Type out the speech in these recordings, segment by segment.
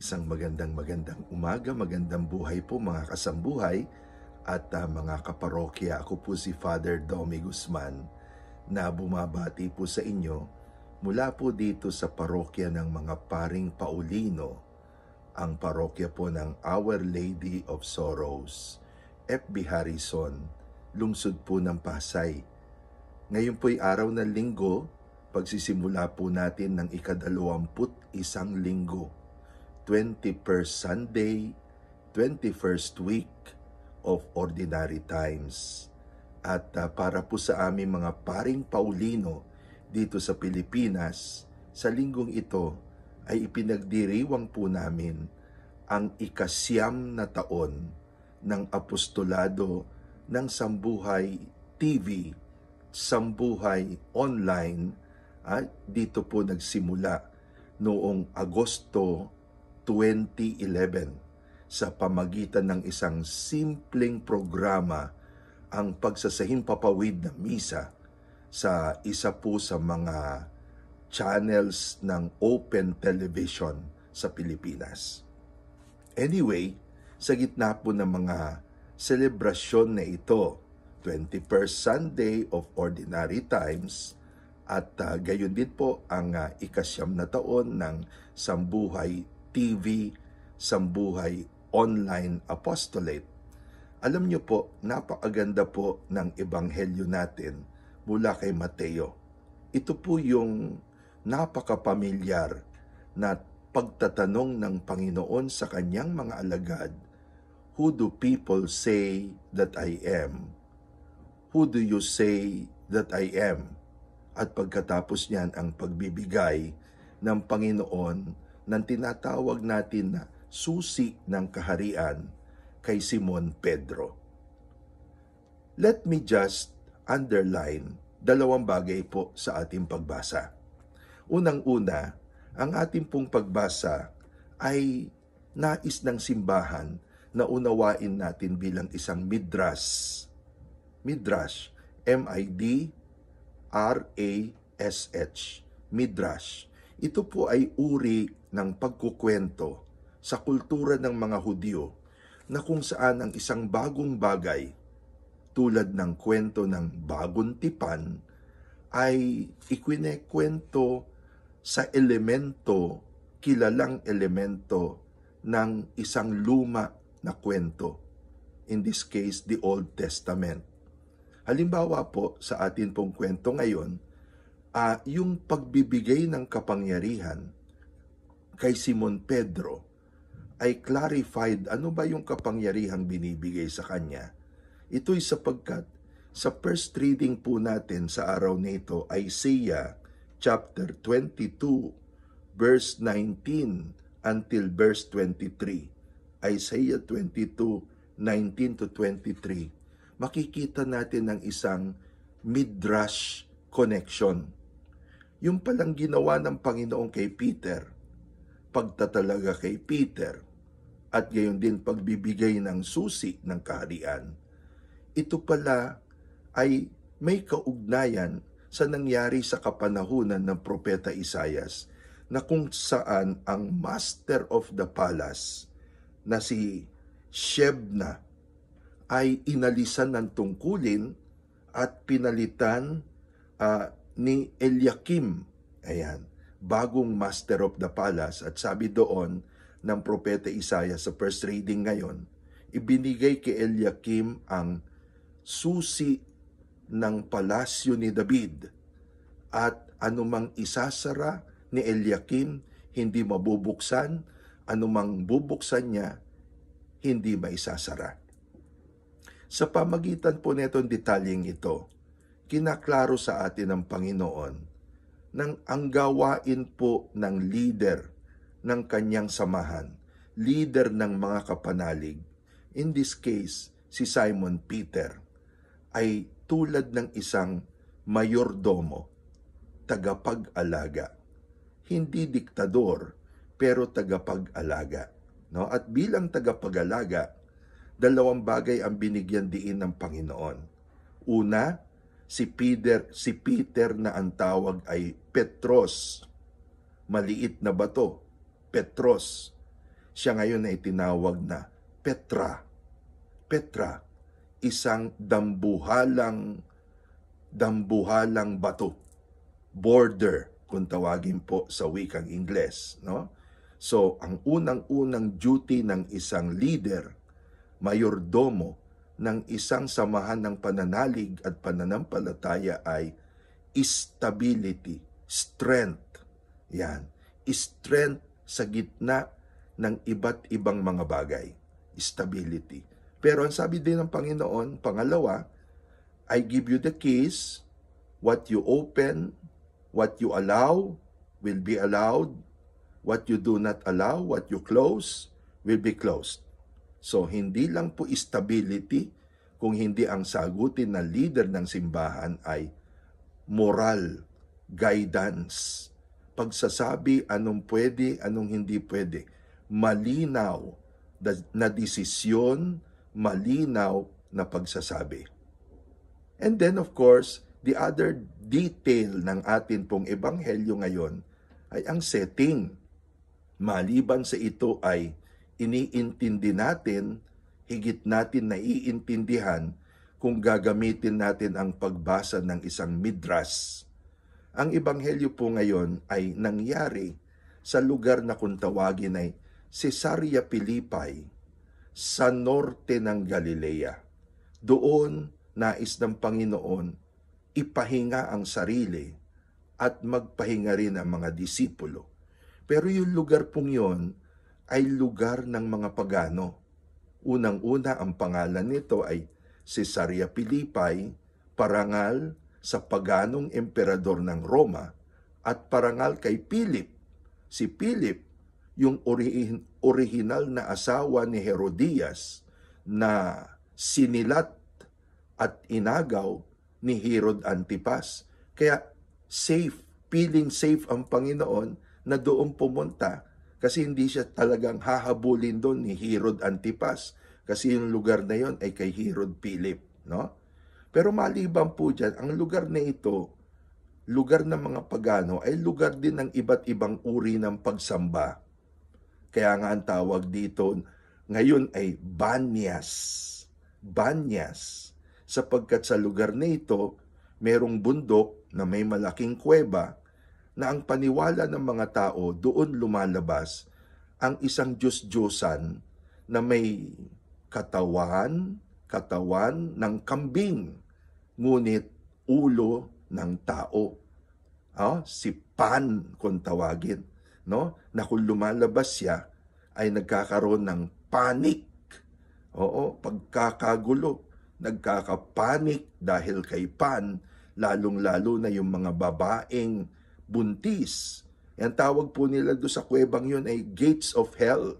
Isang magandang umaga, magandang buhay po mga kasambuhay at mga kaparokya. Ako po si Father Domi Guzman na bumabati po sa inyo mula po dito sa parokya ng mga Paring Paulino, ang parokya po ng Our Lady of Sorrows, FB Harrison, lungsod po ng Pasay. Ngayon po'y araw ng linggo, pagsisimula po natin ng ika-21 linggo, 21st Sunday, 21st week of Ordinary Times. At para po sa aming mga Paring Paulino dito sa Pilipinas, sa linggong ito ay ipinagdiriwang po namin ang ika-9 na taon ng apostolado ng Sambuhay TV, Sambuhay Online. Dito po nagsimula noong Agosto 2011 sa pamagitan ng isang simpleng programa, ang pagsasahimpapawid ng misa sa isa po sa mga channels ng Open Television sa Pilipinas. Anyway, sa gitna po ng mga selebrasyon na ito, 21st Sunday of Ordinary Times, at gayon din po ang ika-9 na taon ng Sambuhay TV, Sambuhay Online Apostolate. Alam niyo po, napakaganda po ng ebanghelyo natin mula kay Mateo. Ito po yung napakapamilyar na pagtatanong ng Panginoon sa kanyang mga alagad, "Who do people say that I am? Who do you say that I am?" At pagkatapos niyan ang pagbibigay ng Panginoon ng tinatawag natin na susi ng kaharian kay Simon Pedro. Let me just underline 2 bagay po sa ating pagbasa. Unang-una, ang ating pong pagbasa ay nais ng simbahan na unawain natin bilang isang midrash. Midrash, M-I-D-R-A-S-H, midrash. Ito po ay uri ng pagkukwento sa kultura ng mga Hudyo na kung saan ang isang bagong bagay tulad ng kwento ng bagong tipan ay ikwinekwento sa elemento, kilalang elemento ng isang luma na kwento. In this case, the Old Testament. Halimbawa po sa atin pong kwento ngayon, yung pagbibigay ng kapangyarihan kay Simon Pedro ay clarified ano ba yung kapangyarihang binibigay sa kanya. Ito'y sapagkat sa first reading po natin sa araw na ito, Isaiah chapter 22 verse 19 until verse 23. Isaiah 22:19 to 23. Makikita natin ang isang midrash connection. Yung palang ginawa ng Panginoon kay Peter, pagtatalaga kay Peter, at gayon din pagbibigay ng susi ng kaharian, ito pala ay may kaugnayan sa nangyari sa kapanahunan ng Propeta Isaias, na kung saan ang master of the palace na si Shebna ay inalisan ng tungkulin at pinalitan ni Eliakim. Ayan, bagong master of the palace. At sabi doon ng Propeta Isaias sa first reading ngayon, ibinigay kay Eliakim ang susi ng palasyo ni David, at anumang isasara ni Eliakim hindi mabubuksan, anumang bubuksan niya hindi maisasara. Sa pamagitan po netong detalyeng ito, kinaklaro sa atin ng Panginoon nang ang gawain po ng leader ng kanyang samahan, leader ng mga kapanalig, in this case, si Simon Peter, ay tulad ng isang mayordomo, tagapag-alaga. Hindi diktador, pero tagapag-alaga. No? At bilang tagapag-alaga, 2 bagay ang binigyan diin ng Panginoon. Una, si Peter na ang tawag ay Petros. Maliit na bato, Petros. Siya ngayon ay tinawag na Petra. Petra, isang dambuhalang bato. Border, kung tawagin po sa wikang Ingles, no? So, ang unang-unang duty ng isang leader, mayordomo ng isang samahan ng pananalig at pananampalataya ay stability, strength. Yan, strength sa gitna ng iba't ibang mga bagay. Stability. Pero ang sabi din ng Panginoon, pangalawa, I give you the keys. What you open, what you allow, will be allowed. What you do not allow, what you close, will be closed. So, hindi lang po stability, kung hindi ang sagutin ng leader ng simbahan ay moral, guidance, pagsasabi anong pwede, anong hindi pwede, malinaw na desisyon, malinaw na pagsasabi. And then of course, the other detail ng atin pong ebanghelyo ngayon ay ang setting. Maliban sa ito ay iniintindi natin, higit natin naiintindihan kung gagamitin natin ang pagbasa ng isang midras. Ang ebanghelyo po ngayon ay nangyari sa lugar na kung tawagin ay Caesarea Philippi, sa norte ng Galilea. Doon, nais ng Panginoon, ipahinga ang sarili at magpahinga rin ang mga disipulo. Pero yung lugar pong yon ay lugar ng mga pagano. Unang-una, ang pangalan nito ay Caesarea Philippi, parangal sa paganong emperador ng Roma, at parangal kay Philip. Si Philip, yung original na asawa ni Herodias na sinilat at inagaw ni Herod Antipas. Kaya feeling safe ang Panginoon na doon pumunta kasi hindi siya talagang hahabulin doon ni Herod Antipas kasi yung lugar na yon ay kay Herod Philip, no? Pero maliban po dyan, ang lugar na ito, lugar ng mga pagano, ay lugar din ng iba't ibang uri ng pagsamba. Kaya nga ang tawag dito ngayon ay Banyas. Banyas. Sapagkat sa lugar na ito, merong bundok na may malaking kuweba na ang paniwala ng mga tao doon lumalabas ang isang Diyos-Diyosan na may katawan ng kambing, ngunit ulo ng tao. Si Pan kung tawagin, no? Na kung lumalabas siya ay nagkakaroon ng panic. Pagkakagulo, nagkakapanik dahil kay Pan, lalong-lalo na yung mga babaeng buntis. Ang tawag po nila doon sa kuwebang yun ay Gates of Hell.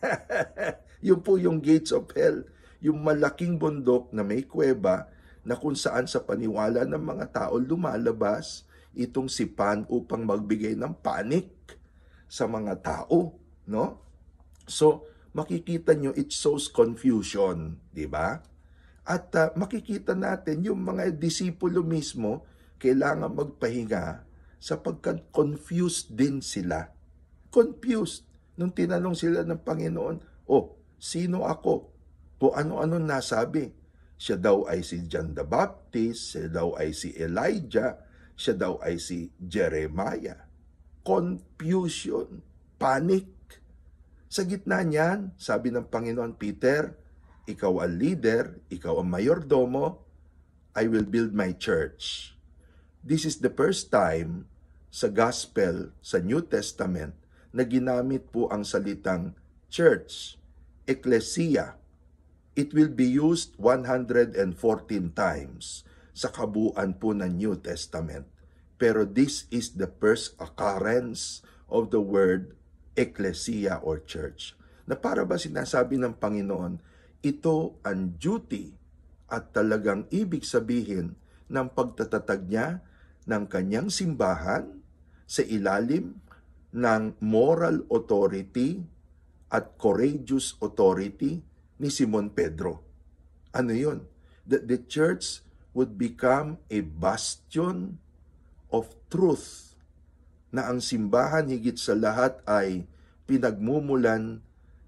Yun po yung Gates of Hell, yung malaking bundok na may kuweba na kung saan sa paniwala ng mga tao lumalabas itong si Pan upang magbigay ng panic sa mga tao, no? So, makikita nyo, it shows confusion, di ba? At makikita natin yung mga disipulo mismo kailangan magpahinga sapagkat confused din sila. Confused. Nung tinanong sila ng Panginoon, sino ako? O ano-ano nasabi? Siya daw ay si John the Baptist, siya daw ay si Elijah, siya daw ay si Jeremiah. Confusion, panic. Sa gitna niyan, sabi ng Panginoon, Peter, ikaw ang leader, ikaw ang mayordomo, I will build my church. This is the first time sa gospel, sa New Testament, na ginamit po ang salitang church, ecclesia. It will be used 114 times sa kabuuan po ng New Testament. Pero this is the first occurrence of the word ecclesia or church. Na para ba sinasabi ng Panginoon, ito ang duty at talagang ibig sabihin ng pagtatatag niya ng kanyang simbahan sa ilalim ng moral authority at courageous authority ni Simon Pedro. Ano yun? That the church would become a bastion of truth, na ang simbahan higit sa lahat ay pinagmumulan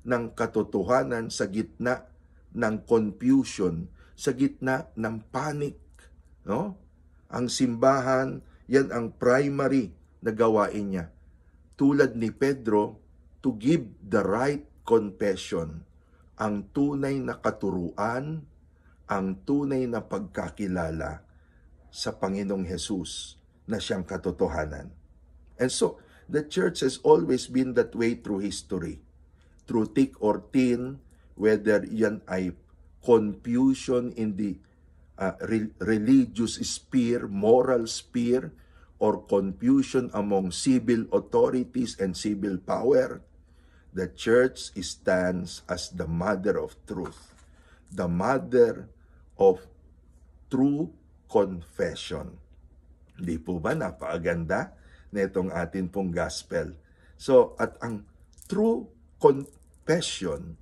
ng katotohanan sa gitna ng confusion, sa gitna ng panic, no? Ang simbahan, yan ang primary na gawain niya. Tulad ni Pedro, to give the right confession, ang tunay na katuruan, ang tunay na pagkakilala sa Panginoong Hesus na siyang katotohanan. And so, the church has always been that way through history. Through thick or thin, whether yan ay confusion in the religious sphere, moral sphere, or confusion among civil authorities and civil power, the church stands as the mother of truth, the mother of true confession. Di po ba napakaganda na itong atin pong gospel? So, at ang true confession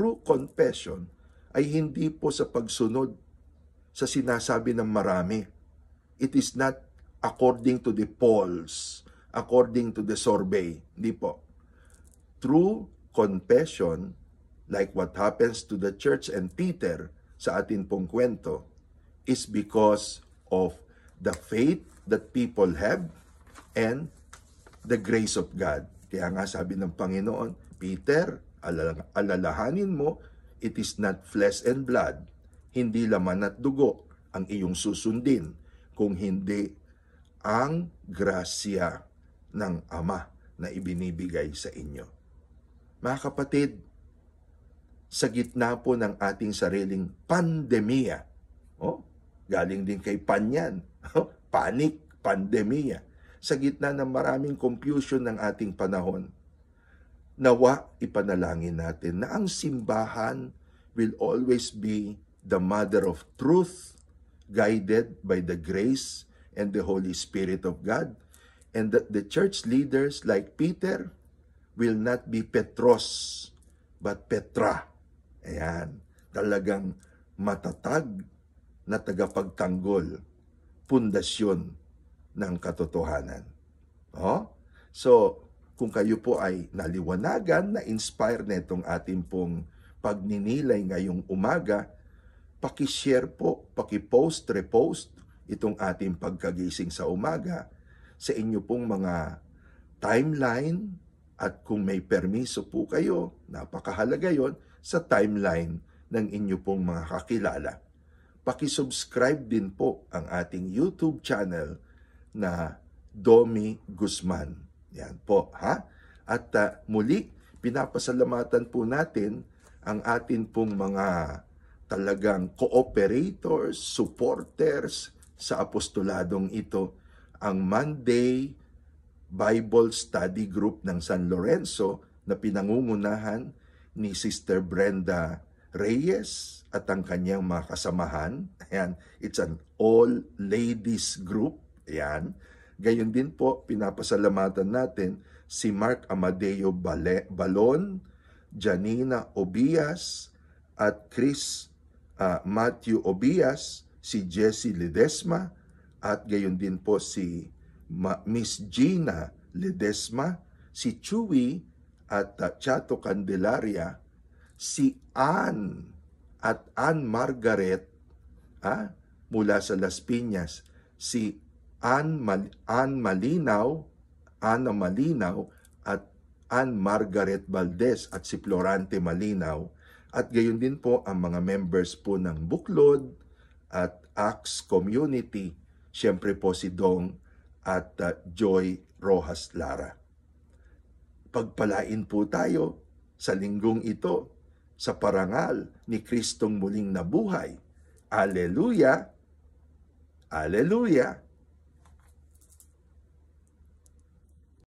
ay hindi po sa pagsunod sa sinasabi ng marami. It is not according to the polls, according to the survey. Hindi po. True confession, like what happens to the church and Peter sa atin pong kwento, is because of the faith that people have and the grace of God. Kaya nga sabi ng Panginoon, Peter, alalahanin mo, it is not flesh and blood, hindi laman at dugo ang iyong susundin, kung hindi ang grasya ng Ama na ibinibigay sa inyo. Mga kapatid, sa gitna po ng ating sariling pandemya, galing din kay Panyan, panic, pandemya, sa gitna ng maraming confusion ng ating panahon, nawa ipanalangin natin na ang simbahan will always be the mother of truth, guided by the grace and the Holy Spirit of God, and that the church leaders like Peter will not be Petros, but Petra. Ayan, talagang matatag na tagapagtanggol, pundasyon ng katotohanan. So, kung kayo po ay naliwanagan, na-inspire na itong ating pong pagninilay ngayong umaga, paki-share po, paki-post, repost itong ating pagkagising sa umaga sa inyo pong mga timeline, at kung may permiso po kayo, napakahalaga yon, sa timeline ng inyo pong mga kakilala. Paki-subscribe din po ang ating YouTube channel na Domi Guzman. Yan po, ha? At muli, pinapasalamatan po natin ang atin pong mga talagang cooperators, supporters sa apostoladong ito, ang Monday Bible Study Group ng San Lorenzo na pinangungunahan ni Sister Brenda Reyes at ang kanyang mga kasamahan. Ayan, it's an all-ladies group. Ayan. Gayon din po, pinapasalamatan natin si Mark Amadeo Balon, Janina Obias, at Chris Matthew Obias, si Jessie Ledesma, at gayon din po si Miss Gina Ledesma, si Chewy at Chato Candelaria, si Ann at Ann Margaret mula sa Las Piñas, si Anna Malinaw at Ann Margaret Valdez at si Florante Malinaw, at gayon din po ang mga members po ng Buklod at Acts Community, siyempre po si Dong at Joy Rojas Lara. Pagpalain po tayo sa linggong ito sa parangal ni Kristong muling nabuhay. Alleluia! Alleluia!